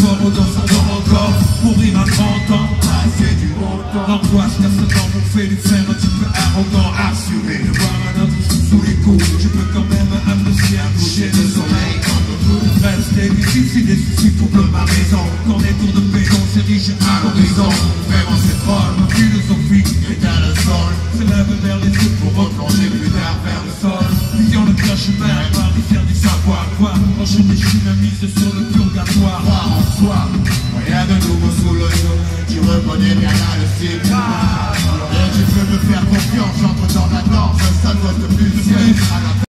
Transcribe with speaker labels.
Speaker 1: fort dans son corps encore. Mourir à 30 ans, passer du bon temps. L'angoisse casse-temps m'ont fait du faire un petit peu arrogant. Assuré de voir un autre sous les coups. Je peux quand même apprécier un coucher de soleil. Rester visible si des soucis troublent ma maison. Quand les tours de béton s'érigent à l'horizon. Vraiment c'est drôle, ma philosophie est à la sol. S'élève vers les cieux pour replonger plus tard vers le sol. Vision le pire chemin, Paris faire du savoir. Voir enchaîner mise sur le purgatoire.
Speaker 2: Croire en soi, rien de nouveau sous le soleil. Tu reconnais bien là le ciel.